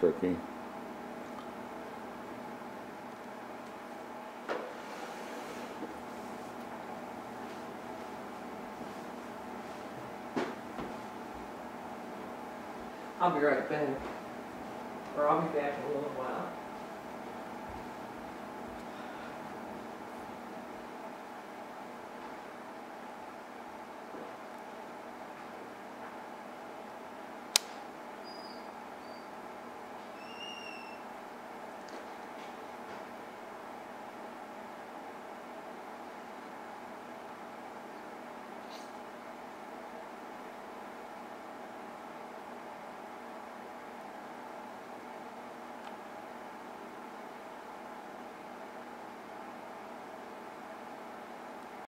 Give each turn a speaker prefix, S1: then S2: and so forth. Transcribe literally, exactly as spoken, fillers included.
S1: tricky.
S2: I'll be right back. Or I'll be back in a little while.